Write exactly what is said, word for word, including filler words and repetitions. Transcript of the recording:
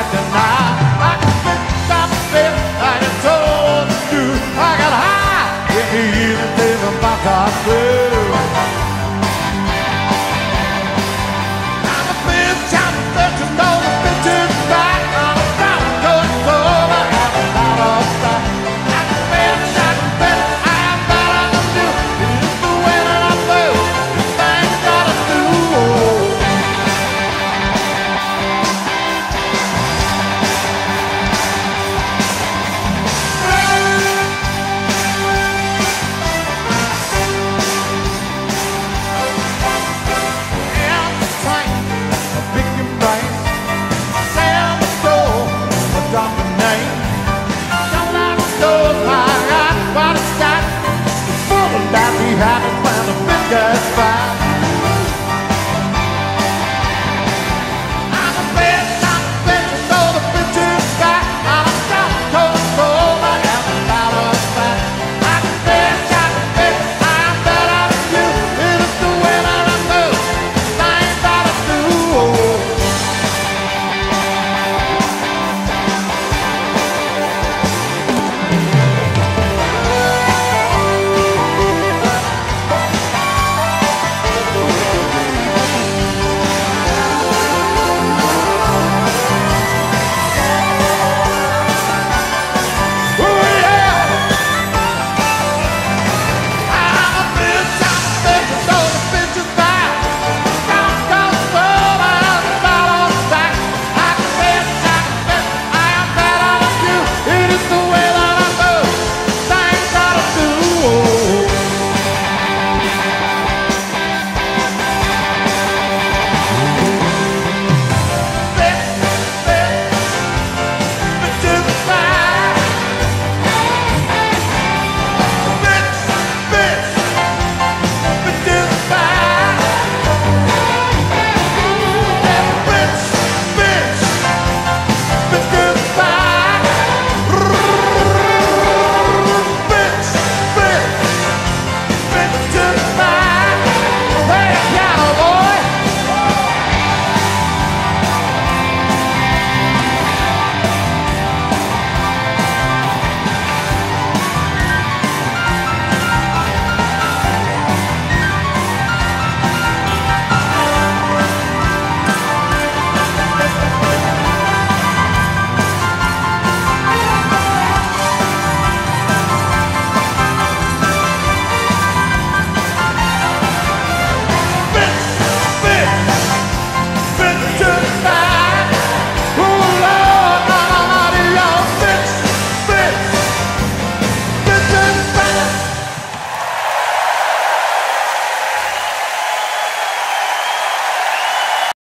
can't deny. I can stop it like I told you. I got high in the evening, thinking about God too. I'm a big time that you know the bitch is back. I'm a down good sober and a lot of stuff. I'm a big shot that I am better than you. It's the way that I feel. This thing's gotta do. Happy